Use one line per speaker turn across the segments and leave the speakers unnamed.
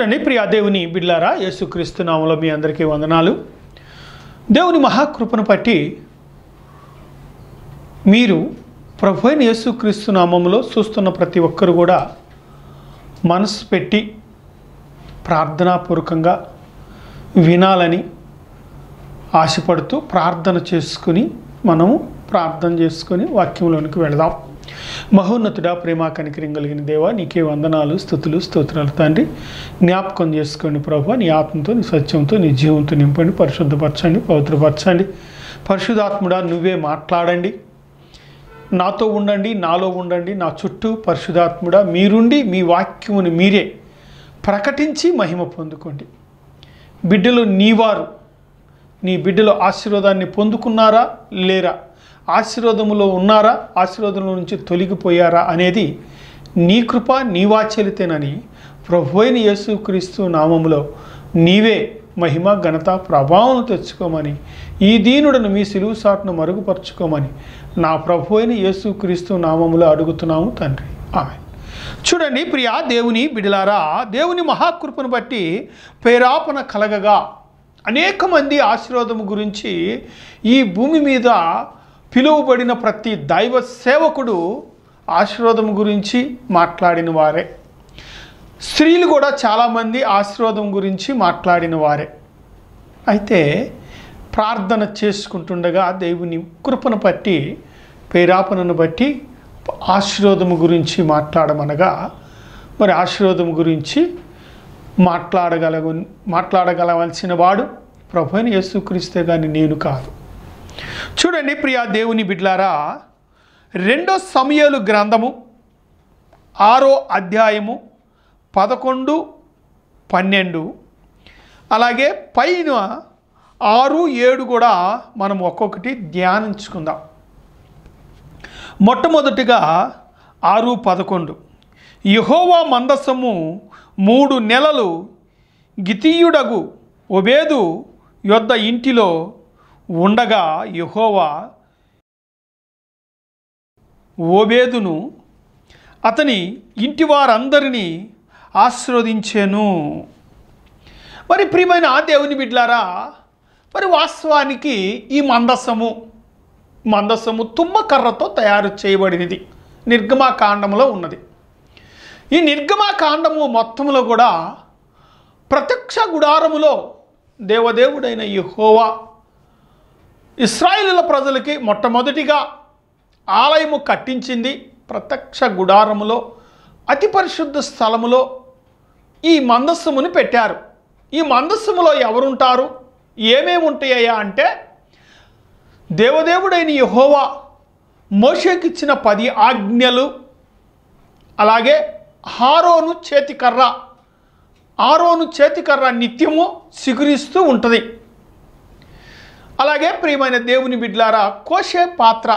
చూడండి ప్రియ దేవుని బిడ్లారా, యేసుక్రీస్తు నామములో మీ అందరికీ వందనాలు. దేవుని మహాకృపను బట్టి మీరు ప్రభు అయిన యేసుక్రీస్తు నామములో చూస్తున్న ప్రతి ఒక్కరు కూడా మనసు పెట్టి ప్రార్థనాపూర్వకంగా వినాలని ఆశపడుతూ ప్రార్థన చేసుకుని ప్రార్థన చేసుకొని వాక్యంలోనికి వెళదాం. మహోన్నతుడా, ప్రేమ కనికరం కలిగిన దేవా, నీకే వందనాలు, స్తుతులు, స్తోత్రాలు తండ్రి. జ్ఞాపకం చేసుకోండి ప్రభు, నీ ఆత్మతో, నీ సత్యంతో, నీ జీవంతో నింపండి, పరిశుద్ధపరచండి, పవిత్రపరచండి. పరిశుద్ధాత్ముడా, నువ్వే మాట్లాడండి, నాతో ఉండండి, నాలో ఉండండి, నా చుట్టూ పరిశుద్ధాత్ముడా మీరుండి మీ వాక్యమును మీరే ప్రకటించి మహిమ పొందుకోండి. బిడ్డలు నీవారు, నీ బిడ్డలు ఆశీర్వాదాన్ని పొందుకున్నారా లేరా, ఆశీర్వాదములో ఉన్నారా, ఆశీర్వాదంలో నుంచి తొలగిపోయారా అనేది నీ కృప, నీ వాత్సల్యతేనని ప్రభు అయిన యేసుక్రీస్తు నామములో నీవే మహిమ, ఘనత, ప్రభావం తెచ్చుకోమని, ఈ దీనుడను మీ సిలువ సాటును మరుగుపరుచుకోమని నా ప్రభు అయిన యేసుక్రీస్తు నామములో అడుగుతున్నాము తండ్రి, ఆమేన్. చూడండి ప్రియా దేవుని బిడ్డలారా, దేవుని మహాకృపను బట్టి ప్రేరేపణ కలగగా అనేక మంది ఆశీర్వాదము గురించి ఈ భూమి మీద పిలువబడిన ప్రతి దైవ సేవకుడు ఆశీర్వాదం గురించి మాట్లాడిన వారే. స్త్రీలు కూడా చాలామంది ఆశీర్వాదం గురించి మాట్లాడిన వారే. అయితే ప్రార్థన చేసుకుంటుండగా దేవుని కృపను బట్టి, ప్రేరేపణను బట్టి ఆశీర్వాదము గురించి మాట్లాడమనగా, మరి ఆశీర్వాదం గురించి మాట్లాడగలవలసిన వాడు ప్రభు అయిన యేసుక్రీస్తే కానీ నేను కాదు. చూడండి ప్రియా దేవుని బిడ్లారా, 2 సమూయేలు గ్రంథము 6వ అధ్యాయము 11, 12 అలాగే పైన 6, 7 కూడా మనం ఒక్కొక్కటి ధ్యానించుకుందాం. మొట్టమొదటిగా 6, 11 యెహోవా మందసము 3 నెలలు గితీయుడగు ఓబేదు యొద్ద ఇంటిలో ఉండగా యెహోవా ఓబేదును అతని ఇంటి వారందరినీ ఆశీర్వదించెను. మరి ప్రియమైన ఆ దేవుని బిడ్డలారా, మరి వాస్తవానికి ఈ మందసము తుమ్మకర్రతో తయారు చేయబడినది. నిర్గమాకాండంలో ఉన్నది. ఈ నిర్గమాకాండము మొత్తంలో కూడా ప్రత్యక్ష గుడారములో దేవదేవుడైన యెహోవా ఇశ్రాయేలుల ప్రజలకి మొట్టమొదటిగా ఆలయము కట్టించింది. ప్రత్యక్ష గుడారములో అతి పరిశుద్ధ స్థలములో ఈ మందస్సమును పెట్టారు. ఈ మందస్సములో ఎవరుంటారు, ఏమేమి ఉంటాయా అంటే, దేవదేవుడైన యెహోవా మోషేకిచ్చిన 10 ఆజ్ఞలు, అలాగే ఆరోను చేతికర్ర నిత్యము సిగురిస్తూ ఉంటుంది. అలాగే ప్రియమైన దేవుని బిడ్డలారా, కోసే పాత్ర,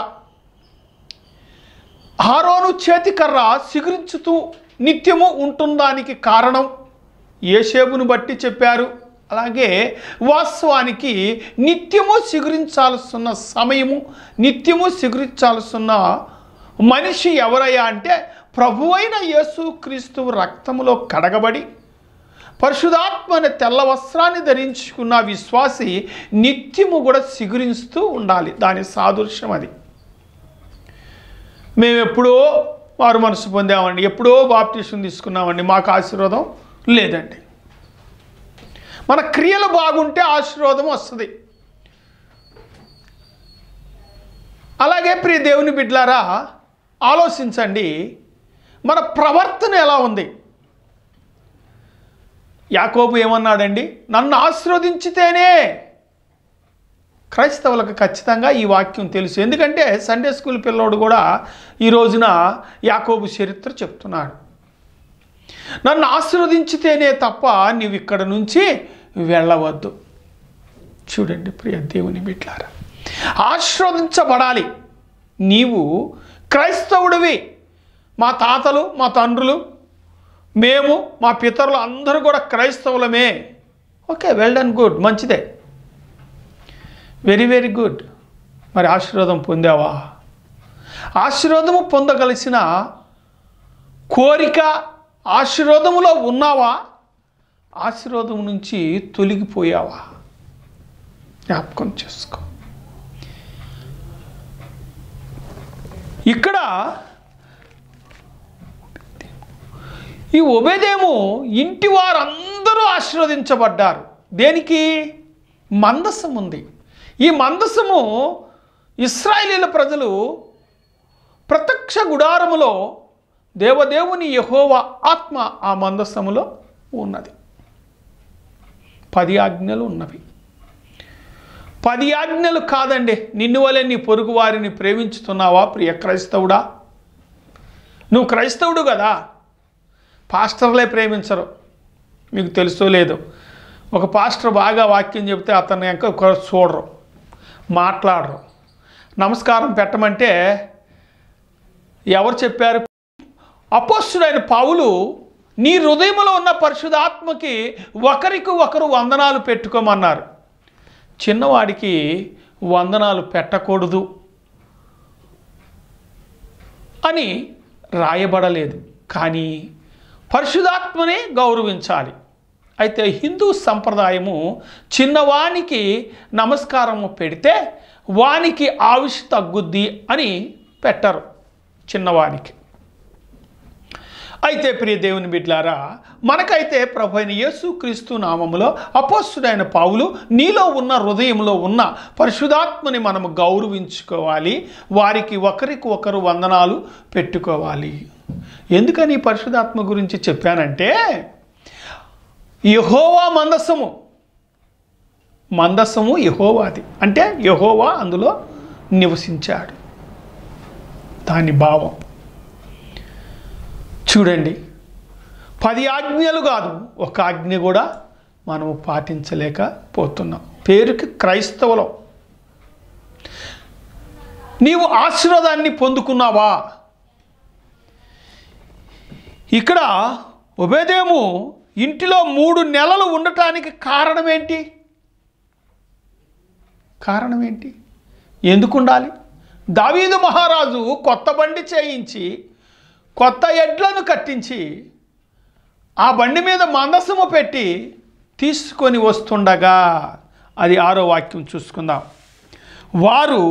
ఆరోను చేతికర్ర సిగురించుతూ నిత్యము ఉంటుందానికి కారణం యోసేపును బట్టి చెప్పారు. అలాగే వాస్తవానికి నిత్యము సిగురించాల్సిన సమయము, నిత్యము సిగురించాల్సిన మనిషి ఎవరయ్యా అంటే, ప్రభువైన యేసుక్రీస్తు రక్తములో కడగబడి పరిశుద్ధాత్మ అనే తెల్ల వస్త్రాన్ని ధరించుకున్న విశ్వాసి నిత్యము కూడా సిగురిస్తూ ఉండాలి. దాని సాదృశ్యం అది. మేము ఎప్పుడో మారు మనసు పొందామండి, ఎప్పుడో బాప్టిజం తీసుకున్నామండి, మాకు ఆశీర్వాదం లేదండి. మన క్రియలు బాగుంటే ఆశీర్వాదం వస్తుంది. అలాగే ప్రియ దేవుని బిడ్డలారా, ఆలోచించండి, మన ప్రవర్తన ఎలా ఉంది. యాకోబు ఏమన్నాడండి, నన్ను ఆశీర్వదించితేనే. క్రైస్తవులకు ఖచ్చితంగా ఈ వాక్యం తెలుసు. ఎందుకంటే సండే స్కూల్ పిల్లోడు కూడా ఈ రోజున యాకోబు చరిత్ర చెప్తున్నాడు. నన్ను ఆశీర్వదించితేనే తప్ప నీవు ఇక్కడ నుంచి వెళ్ళవద్దు. చూడండి ప్రియ దేవుని బిడ్డలారా, ఆశీర్వదించబడాలి. నీవు క్రైస్తవుడివి. మా తాతలు, మా తండ్రులు, మేము, మా పితరులు అందరూ కూడా క్రైస్తవులమే. ఓకే, వెల్ డన్, గుడ్, మంచిదే, వెరీ వెరీ గుడ్. మరి ఆశీర్వాదం పొందావా? ఆశీర్వాదము పొందగలిసిన కోరిక, ఆశీర్వాదములో ఉన్నావా? ఆశీర్వాదం నుంచి తొలగిపోయావా? జ్ఞాపకం చేసుకో. ఇక్కడ ఈ ఒబేదేము ఇంటి వారందరూ ఆశీర్వదించబడ్డారు. దేనికి? మందసం ఉంది. ఈ మందసము ఇశ్రాయేలీయుల ప్రజలు ప్రత్యక్ష గుడారములో దేవదేవుని యెహోవా ఆత్మ ఆ మందసములో ఉన్నది. 10 ఆజ్ఞలు ఉన్నవి. 10 ఆజ్ఞలు కాదండి. నిన్ను వలె నీ పొరుగు వారిని ప్రేమించుతున్నావా ప్రియ క్రైస్తవుడా? నువ్వు క్రైస్తవుడు కదా. పాస్టర్లే ప్రేమించరు. మీకు తెలుసో లేదో, ఒక పాస్టర్ బాగా వాక్యం చెప్తే అతన్ని ఇంకా చూడరు, మాట్లాడరు. నమస్కారం పెట్టమంటే ఎవరు చెప్పారు? అపోస్తుడైన పౌలు నీ హృదయంలో ఉన్న పరిశుద్ధాత్మకి ఒకరికి ఒకరు వందనాలు పెట్టుకోమన్నారు. చిన్నవాడికి వందనాలు పెట్టకూడదు అని రాయబడలేదు, కానీ పరిశుద్ధాత్మనే గౌరవించాలి. అయితే హిందూ సంప్రదాయము చిన్నవానికి నమస్కారము పెడితే వానికి ఆయుష్ తగ్గుద్ది అని పెట్టరు చిన్నవానికి. అయితే ప్రియ దేవుని బిడ్డలారా, మనకైతే ప్రభువైన యేసుక్రీస్తు నామములో అపోస్తుడైన పౌలు నీలో ఉన్న హృదయంలో ఉన్న పరిశుద్ధాత్మని మనము గౌరవించుకోవాలి. వారికి ఒకరికి ఒకరు వందనాలు పెట్టుకోవాలి. ఎందుకని పరిశుద్ధాత్మ గురించి చెప్పానంటే, యెహోవా మందసము యెహోవాది, అంటే యెహోవా అందులో నివసించాడు. దాని భావం చూడండి. 10 ఆజ్ఞలు కాదు, ఒక ఆజ్ఞ కూడా మనము పాటించలేకపోతున్నాం. పేరుకి క్రైస్తవులం. నీవు ఆశీర్వాదాన్ని పొందుకున్నావా? ఇక్కడ ఒబేదేము ఇంటిలో 3 నెలలు ఉండటానికి కారణం ఏంటి? ఎందుకు ఉండాలి? దావీదు మహారాజు కొత్త బండి చేయించి కొత్త ఎడ్లను కట్టించి ఆ బండి మీద మందసము పెట్టి తీసుకొని వస్తుండగా, అది 6వ వాక్యం చూసుకుందాం. వారు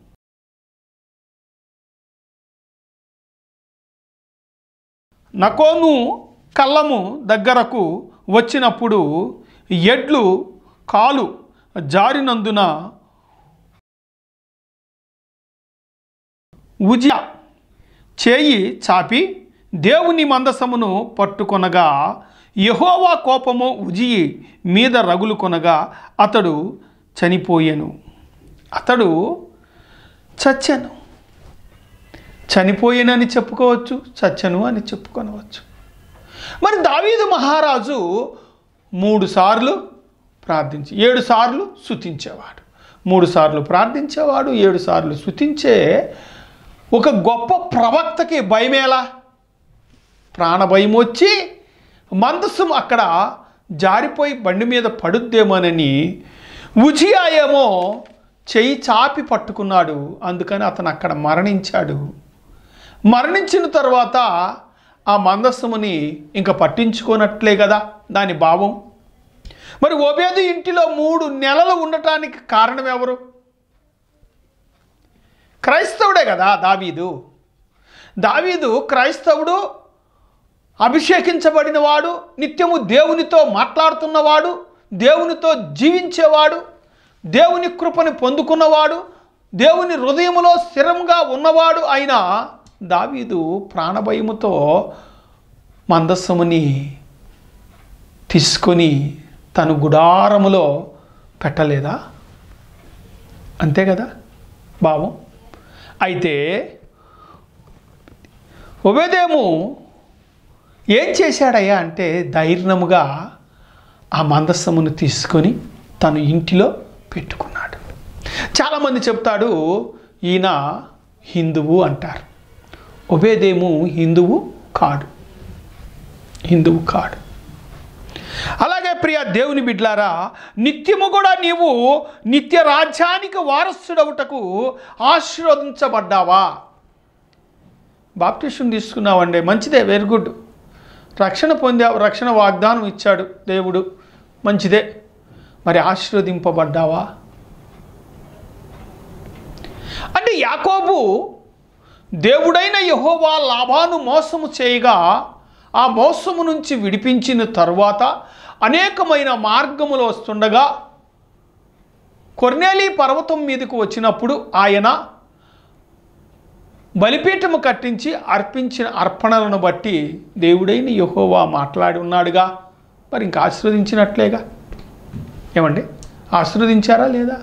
నకోను కళ్ళము దగ్గరకు వచ్చినప్పుడు ఎడ్లు కాలు జారినందున ఉజియా చేయి చాపి దేవుని మందసమును పట్టుకొనగా యెహోవా కోపము ఉజియి మీద రగులు కొనగా అతడు చనిపోయెను. అతడు చనిపోయేనని చెప్పుకోవచ్చు, చచ్చను అని చెప్పుకొనవచ్చు. మరి దావీదు మహారాజు 3 సార్లు ప్రార్థించి 7 సార్లు స్తుతించేవాడు. 3 సార్లు ప్రార్థించేవాడు, 7 సార్లు స్తుతించే ఒక గొప్ప ప్రవక్తకి భయమేలా? ప్రాణభయం వచ్చి మందసం అక్కడ జారిపోయి బండి మీద పడుద్దేమోనని ఉజియా ఏమో చెయ్యి చాపి పట్టుకున్నాడు. అందుకని అతను అక్కడ మరణించాడు. మరణించిన తర్వాత ఆ మందసముని ఇంకా పట్టించుకోనట్లే కదా దాని భావం. మరి ఓబేదు ఇంటిలో 3 నెలలు ఉండటానికి కారణం ఎవరు? క్రైస్తవుడే కదా దావీదు క్రైస్తవుడు, అభిషేకించబడినవాడు, నిత్యము దేవునితో మాట్లాడుతున్నవాడు, దేవునితో జీవించేవాడు, దేవుని కృపని పొందుకున్నవాడు, దేవుని హృదయములో స్థిరంగా ఉన్నవాడు అయిన దావీదు ప్రాణభయముతో మందసముని తీసుకొని తన గుడారములో పెట్టలేదా? అంతే కదా భావం. అయితే ఒబేదేము ఏం చేశాడయ్యా అంటే ధైర్యముగా ఆ మందసమును తీసుకొని తను ఇంటిలో పెట్టుకున్నాడు. చాలామంది చెప్తాడు ఈయన హిందువు అంటారు. ఒబేదేము హిందువు కాడు. అలాగే ప్రియ దేవుని బిడ్లారా, నిత్యము కూడా నీవు నిత్య రాజ్యానికి వారసుడవుటకు ఆశీర్వదించబడ్డావా? బాప్టిజం తీసుకున్నావండి, మంచిదే, వెరీ గుడ్. రక్షణ పొందావు, రక్షణ వాగ్దానం ఇచ్చాడు దేవుడు, మంచిదే. మరి ఆశీర్వదింపబడ్డావా? అంటే యాకోబు దేవుడైన యెహోవా లాబాను మోసము చేయగా ఆ మోసము నుంచి విడిపించిన తరువాత అనేకమైన మార్గములు వస్తుండగా కొర్నేలి పర్వతం మీదకు వచ్చినప్పుడు ఆయన బలిపీఠము కట్టించి అర్పించిన అర్పణలను బట్టి దేవుడైన యెహోవా మాట్లాడి ఉన్నాడుగా. మరి ఇంకా ఆశీర్వదించినట్లేగా. ఏమండి, ఆశీర్వదించారా లేదా?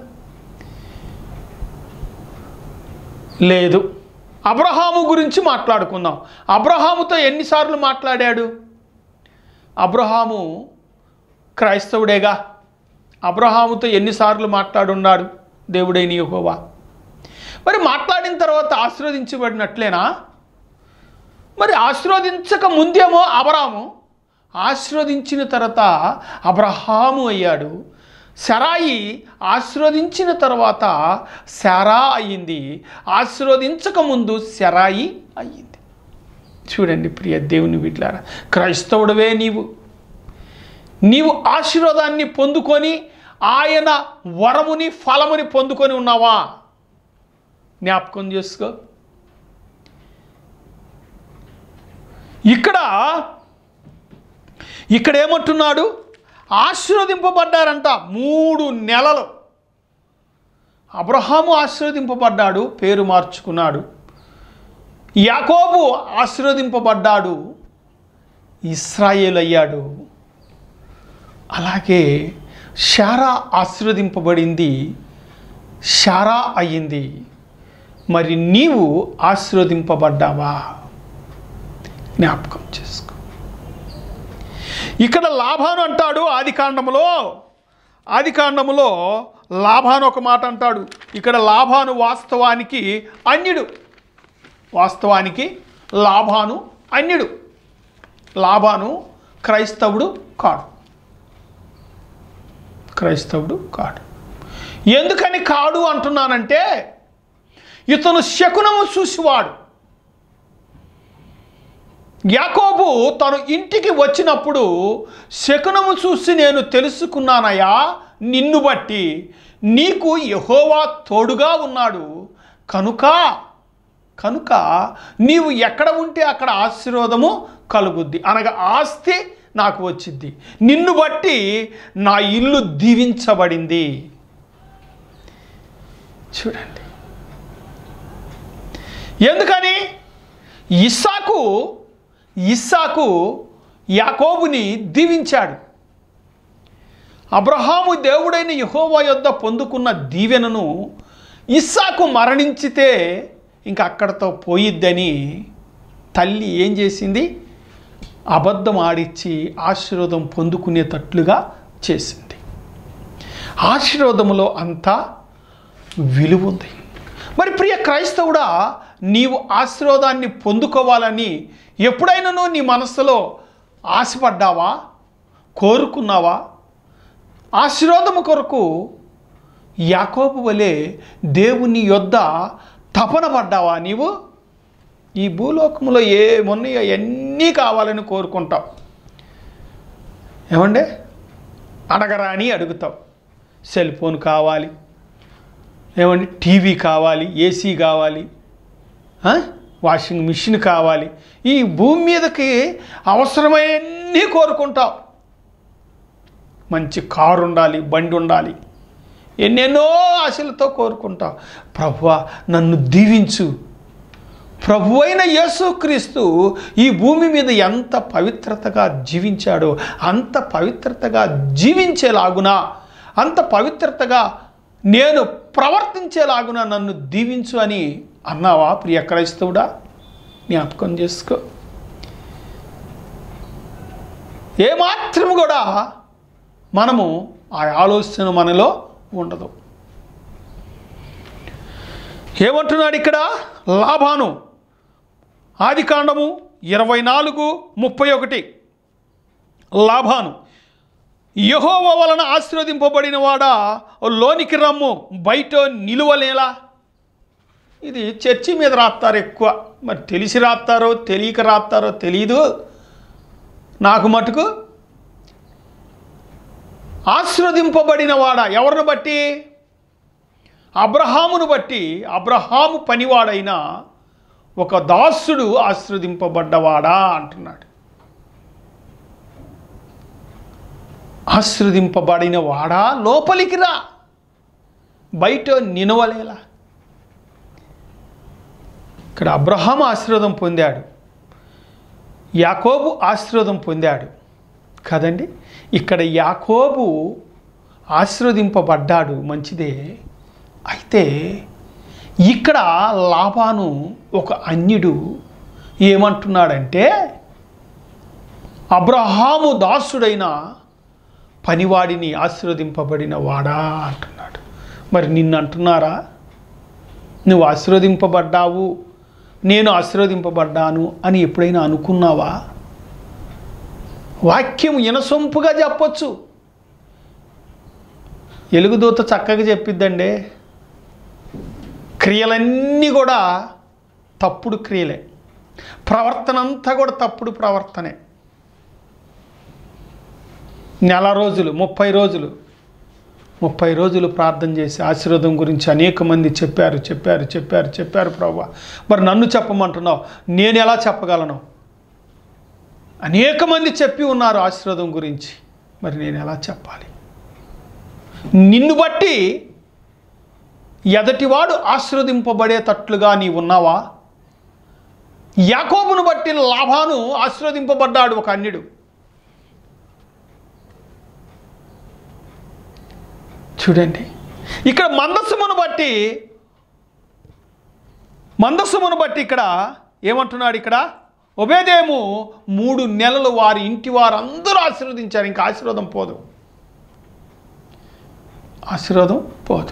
లేదు. అబ్రహాము గురించి మాట్లాడుకుందాం. అబ్రహాముతో ఎన్నిసార్లు మాట్లాడాడు? అబ్రహాము క్రైస్తవుడేగా. అబ్రహాముతో ఎన్నిసార్లు మాట్లాడున్నాడు దేవుడైన యెహోవా? మరి మాట్లాడిన తర్వాత ఆశీర్వదించబడినట్లేనా? మరి ఆశీర్వదించక ముందేమో అబ్రాము, ఆశీర్వదించిన తర్వాత అబ్రహాము అయ్యాడు. శరాయి ఆశీర్వదించిన తర్వాత శారా అయ్యింది, ఆశీర్వదించక ముందు శరాయి అయ్యింది. చూడండి ప్రియ దేవుని బిడ్డలారా, క్రైస్తవుడవే నీవు ఆశీర్వాదాన్ని పొందుకొని ఆయన వరముని ఫలముని పొందుకొని ఉన్నావా? జ్ఞాపకం చేసుకో. ఇక్కడ ఏమంటున్నాడు? ఆశీర్వదింపబడ్డారంట 3 నెలలు. అబ్రహాము ఆశీర్వదింపబడ్డాడు, పేరు మార్చుకున్నాడు. యాకోబు ఆశీర్వదింపబడ్డాడు, ఇశ్రాయేలు అయ్యాడు. అలాగే శారా ఆశీర్వదింపబడింది, శారా అయ్యింది. మరి నీవు ఆశీర్వదింపబడ్డావా? జ్ఞాపకం చేసుకో. ఇక్కడ లాభాను అంటాడు ఆదికాండములో లాభాను ఒక మాట అంటాడు. ఇక్కడ లాభాను వాస్తవానికి అన్యుడు. వాస్తవానికి లాభాను అన్యుడు. లాభాను క్రైస్తవుడు కాడు. ఎందుకని కాడు అంటున్నానంటే, ఇతను శకునము చూసివాడు. యాకోబు తను ఇంటికి వచ్చినప్పుడు శకునము చూసి నేను తెలుసుకున్నానయ్యా, నిన్ను బట్టి నీకు యెహోవా తోడుగా ఉన్నాడు, కనుక నీవు ఎక్కడ ఉంటే అక్కడ ఆశీర్వాదము కలుగుద్ది, అనగా ఆస్తి నాకు వచ్చింది. నిన్ను బట్టి నా ఇల్లు దీవించబడింది. చూడండి, ఎందుకని ఇస్సాకు యాకోబుని దీవించాడు. అబ్రహాము దేవుడైన యెహోవా యొద్ద పొందుకున్న దీవెనను ఇస్సాకు మరణించితే ఇంకా అక్కడతో పోయిద్దని తల్లి ఏం చేసింది? అబద్ధం ఆడిచ్చి ఆశీర్వాదం పొందుకునేటట్లుగా చేసింది. ఆశీర్వాదములో అంతా విలువ ఉంది. మరి ప్రియ క్రైస్తవుడా, నీవు ఆశీర్వాదాన్ని పొందుకోవాలని ఎప్పుడైనా నీ మనస్సులో ఆశపడ్డావా? కోరుకున్నావా? ఆశీర్వాదము కొరకు యాకోబు వలె దేవుని యొద్ద తపన పడ్డావా? నీవు ఈ భూలోకంలో ఏమున్నాయో అన్నీ కావాలని కోరుకుంటావు. ఏమండే, అడగరా అని అడుగుతావు. సెల్ ఫోన్ కావాలి, ఏమండి టీవీ కావాలి, ఏసీ కావాలి, వాషింగ్ మిషన్ కావాలి. ఈ భూమి మీదకి అవసరమైనన్నీ కోరుకుంటావు. మంచి కారు ఉండాలి, బండి ఉండాలి, ఎన్నెన్నో ఆశలతో కోరుకుంటావు. ప్రభువా నన్ను దీవించు. ప్రభు అయిన యేసుక్రీస్తు ఈ భూమి మీద ఎంత పవిత్రతగా జీవించాడో అంత పవిత్రతగా జీవించేలాగున, అంత పవిత్రతగా నేను ప్రవర్తించేలాగున నన్ను దీవించు అని అన్నావా ప్రియ క్రైస్తవుడా? జ్ఞాపకం చేసుకో. ఏమాత్రం కూడా మనము ఆ ఆలోచన మనలో ఉండదు. ఏమంటున్నాడు ఇక్కడ లాబాను? ఆదికాండము 24:31. లాబాను, యెహోవా వలన ఆశీర్వదింపబడిన వాడా లోనికి రమ్ము, బయట నిలువలేలా. ఇది చర్చి మీద రాస్తారు ఎక్కువ. మరి తెలిసి రాస్తారో తెలియక రాస్తారో తెలీదు. నాకు మటుకు ఆశీర్వదింపబడిన వాడా. ఎవరిని బట్టి? అబ్రహామును బట్టి. అబ్రహాము పనివాడైన ఒక దాసుడు ఆశీర్వదింపబడ్డవాడా అంటున్నాడు. ఆశీర్వదింపబడిన వాడా, లోపలికి రా, బయట నినవలేలా. ఇక్కడ అబ్రహాము ఆశీర్వాదం పొందాడు, యాకోబు ఆశీర్వాదం పొందాడు కదండి. ఇక్కడ యాకోబు ఆశీర్వదింపబడ్డాడు, మంచిదే. అయితే ఇక్కడ లాబాను ఒక అన్యుడు ఏమంటున్నాడంటే, అబ్రహాము దాసుడైన పనివాడిని ఆశీర్వదింపబడిన వాడా అంటున్నాడు. మరి నిన్ను అంటున్నారా? నువ్వు ఆశీర్వదింపబడ్డావు, నేను ఆశీర్వదింపబడ్డాను అని ఎప్పుడైనా అనుకున్నావా? వాక్యం ఇనసొంపుగా చెప్పొచ్చు, ఎలుగుదూత చక్కగా చెప్పిద్దండి. క్రియలన్నీ కూడా తప్పుడు క్రియలే, ప్రవర్తన అంతా కూడా తప్పుడు ప్రవర్తనే. నెల రోజులు 30 రోజులు ప్రార్థన చేసి ఆశీర్వాదం గురించి అనేక మంది చెప్పారు ప్రభువా. మరి నన్ను చెప్పమంటున్నావు, నేను ఎలా చెప్పగలను? అనేక మంది చెప్పి ఉన్నారు ఆశీర్వాదం గురించి, మరి నేను ఎలా చెప్పాలి? నిన్ను బట్టి ఎదటివాడు ఆశీర్వదింపబడేటట్లుగా నీ ఉన్నావా? యాకోబును బట్టి లాబాను ఆశీర్వదింపబడ్డాడు, ఒక అన్యుడు. చూడండి, ఇక్కడ మందస్సుమును బట్టి ఇక్కడ ఏమంటున్నాడు? ఇక్కడ ఒబేదేము 3 నెలలు వారి ఇంటి వారందరూ ఆశీర్వదించారు. ఇంకా ఆశీర్వాదం పోదు.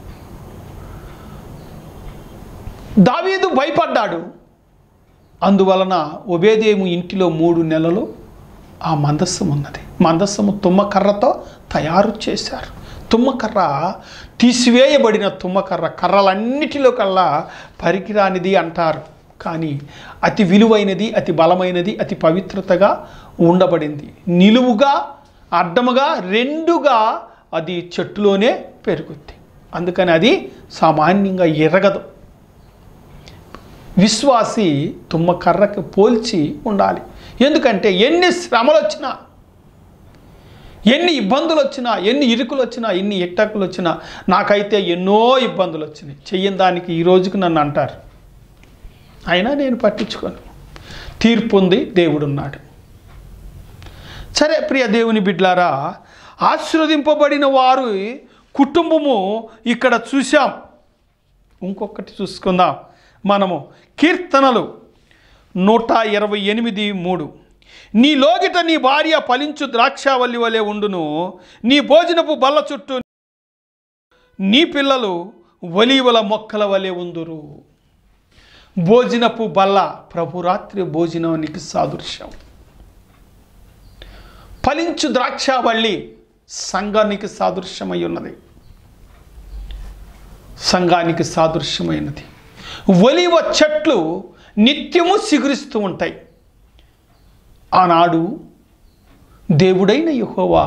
దావీదు భయపడ్డాడు, అందువలన ఒబేదేము ఇంటిలో 3 నెలలు ఆ మందస్సం ఉన్నది. మందస్సము తుమ్మకర్రతో తయారు చేశారు. తుమ్మకర్ర తీసివేయబడిన తుమ్మకర్ర కర్రలన్నిటిలో కల్లా పరికిరానిది అంటారు, కానీ అతి విలువైనది, అతి బలమైనది, అతి పవిత్రతగా ఉండబడింది. నిలువుగా అడ్డముగా 2గా అది చెట్టులోనే పెరుగుద్ది. అందుకని అది సామాన్యంగా ఎరగదు. విశ్వాసి తుమ్మకర్రకు పోల్చి ఉండాలి. ఎందుకంటే ఎన్ని శ్రమలు వచ్చినా, ఎన్ని ఇబ్బందులు వచ్చినా, ఎన్ని ఇరుకులు వచ్చినా, ఎన్ని ఇట్టకులు వచ్చినా, నాకైతే ఎన్నో ఇబ్బందులు వచ్చినాయి, చెయ్యని దానికి ఈ రోజుకి నన్ను అంటారు, అయినా నేను పట్టించుకోను. తీర్పు ఉంది, దేవుడున్నాడు. సరే ప్రియ దేవుని బిడ్లారా, ఆశీర్వదింపబడిన వారు కుటుంబము ఇక్కడ చూసాం. ఇంకొకటి చూసుకుందాం మనము. కీర్తనలు 128:3. నీ లోగిట నీ భార్య ఫలించు ద్రాక్షావల్లి వలె ఉండును, నీ భోజనపు బల్ల చుట్టూ నీ పిల్లలు ఒలీవల మొక్కల వలె ఉందురు. భోజనపు బల్ల ప్రభురాత్రి భోజనానికి సాదృశ్యం. ఫలించు ద్రాక్షావల్లి సంఘానికి సాదృశ్యమై ఉన్నది, సంఘానికి సాదృశ్యమైనది. ఒలీవ చెట్లు నిత్యము సిగురిస్తూ ఉంటాయి. ఆనాడు దేవుడైన యెహోవా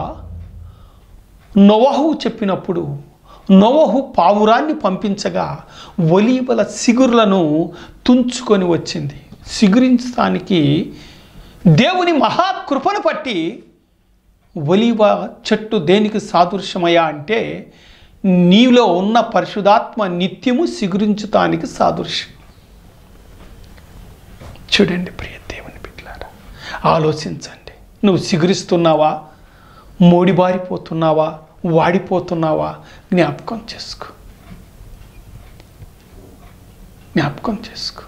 నోవహు చెప్పినప్పుడు నోవహు పావురాన్ని పంపించగా ఒలీవల సిగురులను తుంచుకొని వచ్చింది. సిగురించడానికి దేవుని మహాకృపను పట్టి ఒలీవ చెట్టు దేనికి సాదృశ్యమయ్యా అంటే నీలో ఉన్న పరిశుద్ధాత్మ నిత్యము సిగురించటానికి సాదృశ్యం. చూడండి ప్రియ దేవుని బిడ్డలారా, ఆలోచించండి. నువ్వు సిగురిస్తున్నావా, మోడిబారిపోతున్నావా, వాడిపోతున్నావా? జ్ఞాపకం చేసుకో.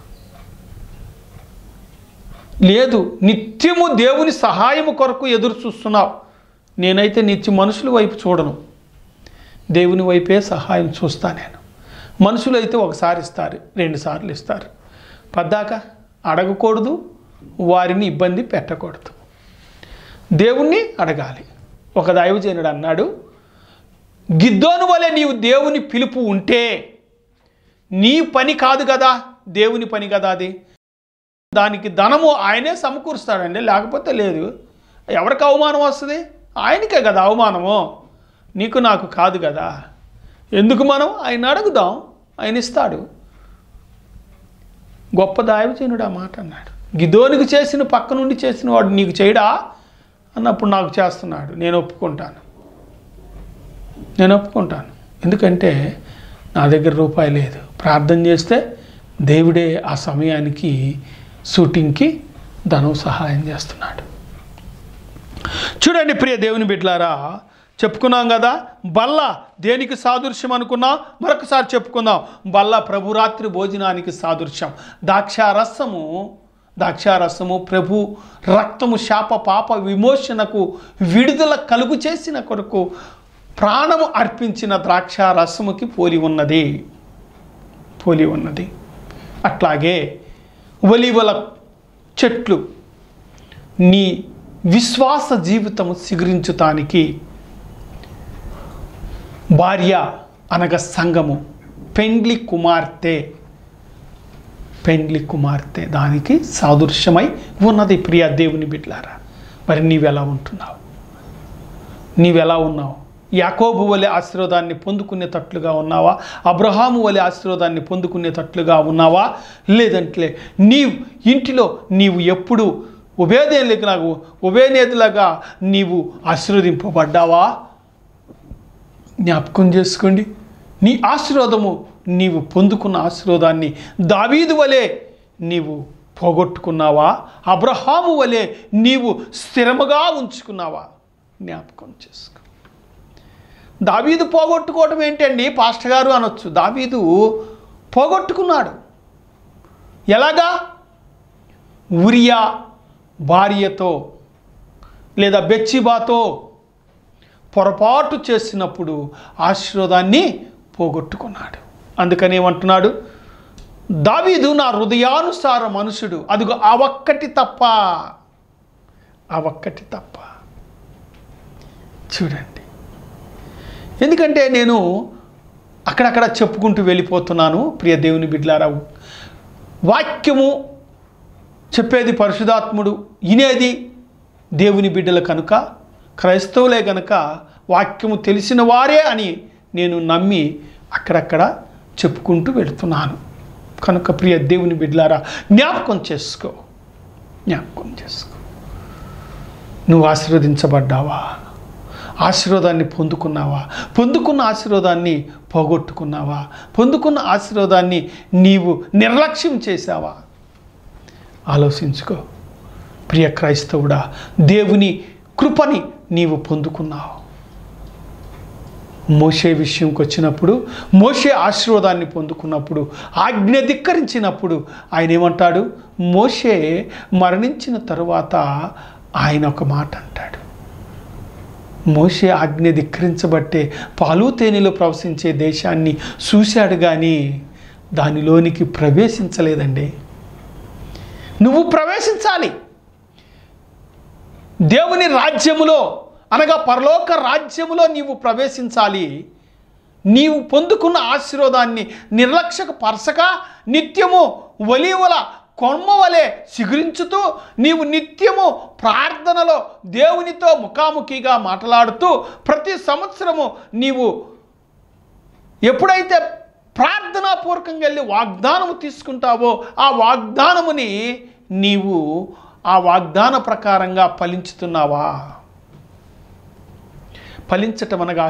లేదు, నిత్యము దేవుని సహాయము కొరకు ఎదురు చూస్తున్నావు. నేనైతే నిత్యం మనుషుల వైపు చూడను, దేవుని వైపే సహాయం చూస్తా నేను. మనుషులు అయితే ఒకసారి ఇస్తారు, 2 సార్లు ఇస్తారు. పద్దాక అడగకూడదు, వారిని ఇబ్బంది పెట్టకూడదు, దేవుణ్ణి అడగాలి. ఒక దైవజనుడు అన్నాడు, గిద్దోను వలె నీవు దేవుని పిలుపు ఉంటే, నీ పని కాదు కదా, దేవుని పని కదా అది, దానికి ధనము ఆయనే సమకూరుస్తాడండి, లేకపోతే లేదు. ఎవరికి అవమానం వస్తుంది? ఆయనకే కదా అవమానము, నీకు నాకు కాదు కదా. ఎందుకు మనం ఆయన అడుగుదాం, ఆయన ఇస్తాడు. గొప్ప దైవజనుడు ఆ మాట అన్నాడు. గిదోనికి చేసిన పక్క నుండి చేసిన వాడు నీకు చేయడా అన్నప్పుడు నాకు చేస్తున్నాడు, నేను ఒప్పుకుంటాను. ఎందుకంటే నా దగ్గర రూపాయి లేదు. ప్రార్థన చేస్తే దేవుడే ఆ సమయానికి షూటింగ్కి ధనం సహాయం చేస్తున్నాడు. చూడండి ప్రియ దేవుని బిడ్డలారా, చెప్పుకున్నాం కదా బల్ల దేనికి సాదృశ్యం అనుకున్నాం, మరొకసారి చెప్పుకుందాం. బల్ల ప్రభురాత్రి భోజనానికి సాదృశ్యం. ద్రాక్షారసము ప్రభు రక్తము శాప పాప విమోచనకు విడుదల కలుగు చేసిన కొరకు ప్రాణము అర్పించిన ద్రాక్షారసముకి పోలి ఉన్నది. అట్లాగే ఒలీవల చెట్లు నీ విశ్వాస జీవితము సిగురించటానికి భార్య అనగా సంఘము, పెండ్లి కుమార్తె దానికి సాదృశ్యమై ఉన్నది. ప్రియ దేవుని బిడ్డలారా, మరి నీవెలా ఉన్నావు? యాకోబు వలె ఆశీర్వాదాన్ని పొందుకునేటట్లుగా ఉన్నావా? అబ్రహాము వలె ఆశీర్వాదాన్ని పొందుకునేటట్లుగా ఉన్నావా? లేదంటే ఇంటిలో నీవు ఎప్పుడు ఉభయనేదులాగా నీవు ఆశీర్వదింపబడ్డావా? జ్ఞాపకం చేసుకోండి. నీ ఆశీర్వాదము, నీవు పొందుకున్న ఆశీర్వాదాన్ని దావీదు వలె నీవు పోగొట్టుకున్నావా? అబ్రహాము వలె నీవు స్థిరముగా ఉంచుకున్నావా? జ్ఞాపకం చేసుకో. దావీదు పోగొట్టుకోవటం ఏంటండి పాస్టర్ గారు అనొచ్చు. దావీదు పోగొట్టుకున్నాడు. ఎలాగా? ఉరియా భార్యతో లేదా బెత్షెబాతో పొరపాటు చేసినప్పుడు ఆశీర్వాదాన్ని పోగొట్టుకున్నాడు. అందుకని ఏమంటున్నాడు? దావీదు నా హృదయానుసార మనుషుడు, అదిగో ఆ ఒక్కటి తప్ప. చూడండి, ఎందుకంటే నేను అక్కడక్కడ చెప్పుకుంటూ వెళ్ళిపోతున్నాను. ప్రియ దేవుని బిడ్డలారా, వాక్యము చెప్పేది పరిశుద్ధాత్ముడు, వినేది దేవుని బిడ్డల కనుక, క్రైస్తవులే కనుక వాక్యము తెలిసిన వారే అని నేను నమ్మి అక్కడక్కడ చెప్పుకుంటూ వెళుతున్నాను. కనుక ప్రియ దేవుని బిడ్డలారా, జ్ఞాపకం చేసుకో. నువ్వు ఆశీర్వదించబడ్డావా? ఆశీర్వాదాన్ని పొందుకున్నావా? పొందుకున్న ఆశీర్వాదాన్ని పోగొట్టుకున్నావా? పొందుకున్న ఆశీర్వాదాన్ని నీవు నిర్లక్ష్యం చేశావా? ఆలోచించుకో ప్రియ క్రైస్తవుడా. దేవుని కృపని నీవు పొందుకున్నావు. మోషే విషయంకి వచ్చినప్పుడు, మోషే ఆశీర్వాదాన్ని పొందుకున్నప్పుడు, ఆజ్ఞ ధిక్కరించినప్పుడు ఆయన ఏమంటాడు? మోషే మరణించిన తరువాత ఆయన ఒక మాట అంటాడు. మోషే ఆజ్ఞ ధిక్కరించబట్టే పాలు తేనెలో ప్రవశించే దేశాన్ని చూశాడు, కానీ దానిలోనికి ప్రవేశించలేదండి. నువ్వు ప్రవేశించాలి. దేవుని రాజ్యములో అనగా పరలోక రాజ్యములో నీవు ప్రవేశించాలి. నీవు పొందుకున్న ఆశీర్వాదాన్ని నిర్లక్ష్యపరచక నిత్యము ఒలీవల కొమ్మ వలె చిగురించుతూ నీవు నిత్యము ప్రార్థనలో దేవునితో ముఖాముఖిగా మాట్లాడుతూ ప్రతి సంవత్సరము నీవు ఎప్పుడైతే ప్రార్థనాపూర్వకంగా వెళ్ళి వాగ్దానము తీసుకుంటావో ఆ వాగ్దానముని నీవు ఆ వాగ్దాన ప్రకారంగా ఫలించుతున్నావా? ఫలించటం అనగా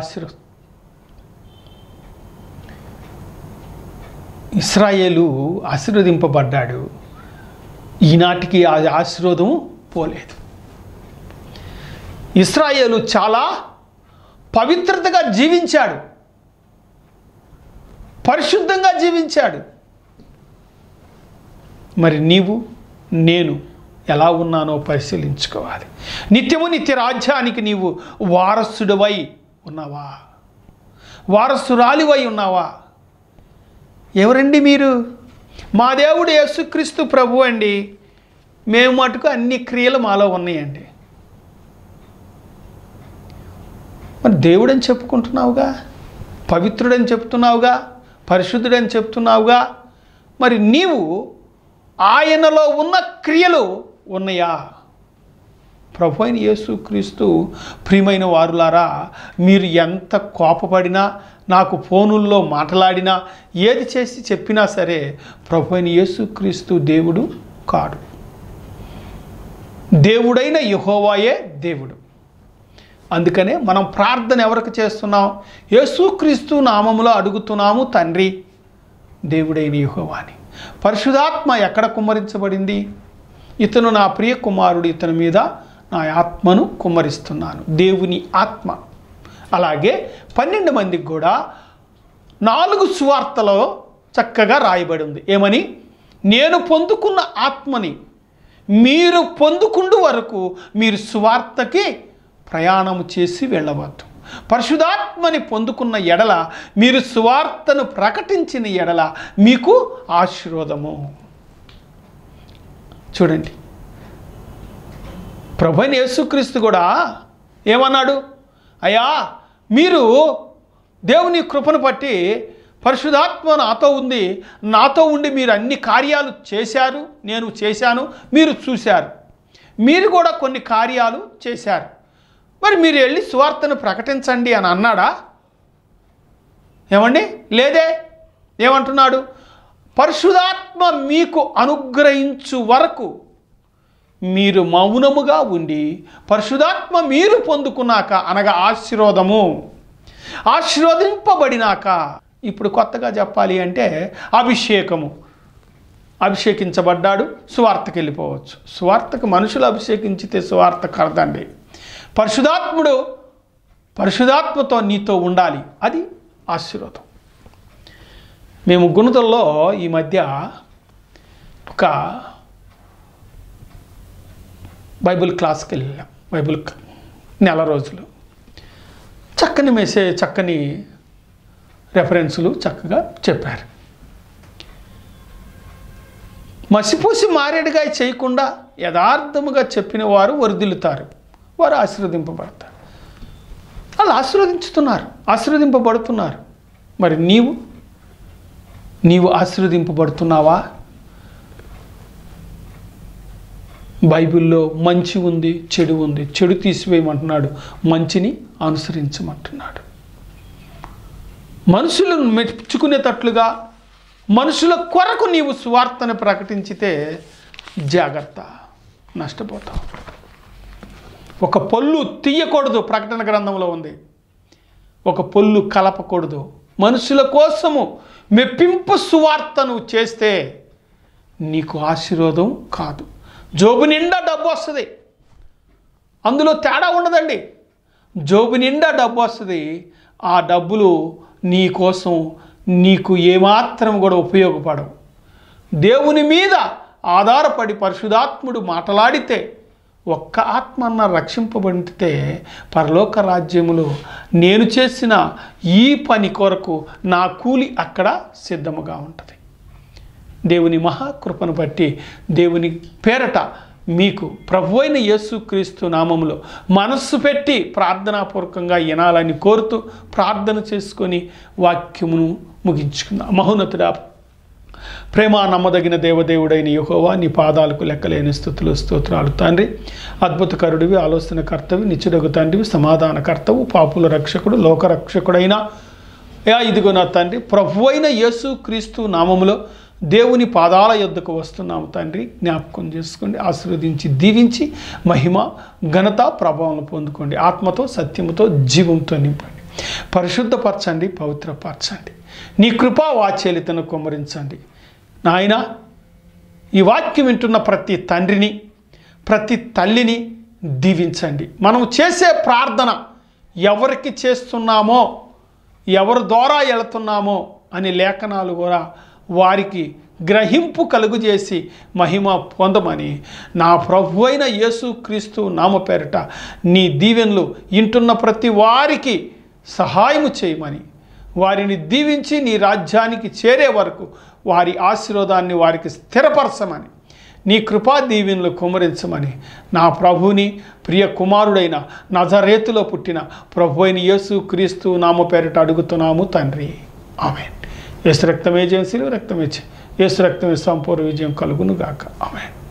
ఇశ్రాయేలు ఆశీర్వదింపబడ్డాడు. ఈనాటికి ఆ ఆశీర్వాదం పోలేదు. ఇశ్రాయేలు చాలా పవిత్రతగా జీవించాడు, పరిశుద్ధంగా జీవించాడు. మరి నీవు నేను ఎలా ఉన్నానో పరిశీలించుకోవాలి. నిత్యము నిత్య రాజ్యానికి నీవు వారసుడివై ఉన్నావా? వారసురాలివై ఉన్నావా? ఎవరండి మీరు? మా దేవుడు యేసుక్రీస్తు ప్రభు అండి. మేము మటుకు అన్ని క్రియలు మాలో ఉన్నాయండి. మరి దేవుడని చెప్పుకుంటున్నావుగా, పవిత్రుడని చెప్తున్నావుగా, పరిశుద్ధుడని చెప్తున్నావుగా, మరి నీవు ఆయనలో ఉన్న క్రియలు ఉన్నాయా? ప్రభు అయిన యేసుక్రీస్తు ప్రియమైన వారులారా, మీరు ఎంత కోపపడినా, నాకు ఫోనుల్లో మాట్లాడినా, ఏది చేసి చెప్పినా సరే ప్రభు అయిన యేసుక్రీస్తు దేవుడు కాడు. దేవుడైన యెహోవాయే దేవుడు. అందుకనే మనం ప్రార్థన ఎవరికి చేస్తున్నాం? యేసుక్రీస్తు నామములో అడుగుతున్నాము తండ్రి, దేవుడైన యెహోవాని. పరిశుద్ధాత్మ ఎక్కడ కుమ్మరించబడింది? ఇతను నా ప్రియ కుమారుడు, ఇతని మీద నా ఆత్మను కుమ్మరిస్తున్నాను, దేవుని ఆత్మ. అలాగే 12 మందికి కూడా 4 సువార్తలో చక్కగా రాయబడి ఉంది. ఏమని? నేను పొందుకున్న ఆత్మని మీరు పొందుకుండు వరకు మీరు సువార్తకి ప్రయాణము చేసి వెళ్ళవద్దు. పరిశుద్ధాత్మని పొందుకున్న ఎడల, మీరు సువార్తను ప్రకటించిన ఎడల మీకు ఆశీర్వాదము. చూడండి, ప్రభువైన యేసుక్రీస్తు కూడా ఏమన్నాడు? అయ్యా, మీరు దేవుని కృపను బట్టి పరిశుద్ధాత్మ నాతో ఉంది, నాతో ఉండి మీరు అన్ని కార్యాలు చేశారు, నేను చేశాను, మీరు చూశారు, మీరు కూడా కొన్ని కార్యాలు చేశారు, మరి మీరు వెళ్ళి సువార్తను ప్రకటించండి అని అన్నాడా? ఏమండి? లేదే. ఏమంటున్నాడు? పరిశుద్ధాత్మ మీకు అనుగ్రహించు వరకు మీరు మౌనముగా ఉండి, పరిశుద్ధాత్మ మీరు పొందుకున్నాక, అనగా ఆశీర్వదింపబడినాక, ఇప్పుడు కొత్తగా చెప్పాలి అంటే అభిషేకించబడ్డాడు, సువార్తకి వెళ్ళిపోవచ్చు. సువార్తకు మనుషులు అభిషేకించితే సువార్త కరదండి. పరిశుద్ధాత్మతో నీతో ఉండాలి, అది ఆశీర్వాదం. మేము గుణదల్లో ఈ మధ్య ఒక బైబిల్ క్లాస్కి వెళ్ళాం. బైబిల్ నెల రోజులు చక్కని రెఫరెన్సులు చక్కగా చెప్పారు. మసిపూసి మారేడుగా చేయకుండా యథార్థముగా చెప్పిన వారు వర్ధిల్లుతారు, వారు ఆశీర్వదింపబడతారు. వాళ్ళు ఆశీర్వదింపబడుతున్నారు. మరి నీవు ఆశీర్వదింపబడుతున్నావా? బైబిల్లో మంచి ఉంది, చెడు ఉంది. చెడు తీసివేయమంటున్నాడు, మంచిని అనుసరించమంటున్నాడు. మనుషులను మెచ్చుకునేటట్లుగా మనుషుల కొరకు నీవు సువార్తను ప్రకటించితే జాగ్రత్త, నష్టపోతావు. ఒక పొల్లు తీయకూడదు, ప్రకటన గ్రంథంలో ఉంది. ఒక పొల్లు కలపకూడదు. మనుషుల కోసము మెప్పింపు సువార్తను చేస్తే నీకు ఆశీర్వాదం కాదు. జోబు నిండా డబ్బు వస్తుంది, అందులో తేడా ఉండదండి. జోబు నిండా డబ్బు వస్తుంది, ఆ డబ్బులు నీ కోసం నీకు ఏమాత్రం కూడా ఉపయోగపడవు. దేవుని మీద ఆధారపడి పరిశుద్ధాత్ముడు మాట్లాడితే, ఒక్క ఆత్మన్న రక్షింపబడితే పరలోక రాజ్యములో నేను చేసిన ఈ పని కొరకు నా కూలి అక్కడ సిద్ధముగా ఉంటుంది. దేవుని మహాకృపను బట్టి దేవుని పేరట మీకు ప్రభువైన యేసుక్రీస్తు నామములో మనస్సు పెట్టి ప్రార్థనాపూర్వకంగా వినాలని కోరుతూ ప్రార్థన చేసుకొని వాక్యమును ముగించుకుందాం. మహోన్నతుడా, ప్రేమ నమ్మదగిన దేవదేవుడైన యెహోవా, నీ పాదాలకు లెక్కలేని స్తుతులు స్తోత్రాలు తండ్రి. అద్భుతకరుడివి, ఆలోచనకర్తవి, నిత్యుడగు తండ్రివి, సమాధానకర్తవు, పాపుల రక్షకుడు, లోకరక్షకుడైన ఇదిగో నా తండ్రి, ప్రభువైన యేసుక్రీస్తు నామములో దేవుని పాదాల యొద్దకు వస్తున్నాము తండ్రి. జ్ఞాపకం చేసుకోండి, ఆశీర్వదించి దీవించి మహిమ ఘనత ప్రభావం పొందుకోండి. ఆత్మతో సత్యముతో జీవంతో నింపండి, పరిశుద్ధపరచండి, పవిత్రపరచండి. నీ కృపా వాత్సల్యతను కుమ్మరించండి నాయన. ఈ వాక్యం వింటున్న ప్రతి తండ్రిని, ప్రతి తల్లిని దీవించండి. మనం చేసే ప్రార్థన ఎవరికి చేస్తున్నామో, ఎవరి ద్వారా వెళుతున్నామో అని లేఖనాలు కూడా వారికి గ్రహింపు కలుగు చేసి మహిమ పొందమని నా ప్రభువైన యేసుక్రీస్తు నామ పేరిట నీ దీవెనలు ఇంటున్న ప్రతి వారికి సహాయము చేయమని, వారిని దీవించి నీ రాజ్యానికి చేరే వరకు వారి ఆశీర్వాదాన్ని వారికి స్థిరపరచమని, నీ కృపా దీవెనలు కుమ్మరించమని నా ప్రభుని ప్రియ కుమారుడైన నజరేతులో పుట్టిన ప్రభువైన యేసుక్రీస్తు నామ పేరిట అడుగుతున్నాము తండ్రి, ఆమేన్. యేసు రక్తమే జయం, శిలువ రక్తమే జయం. యేసు రక్తమే సంపూర్ణ విజయం కలుగును గాక, ఆమేన్.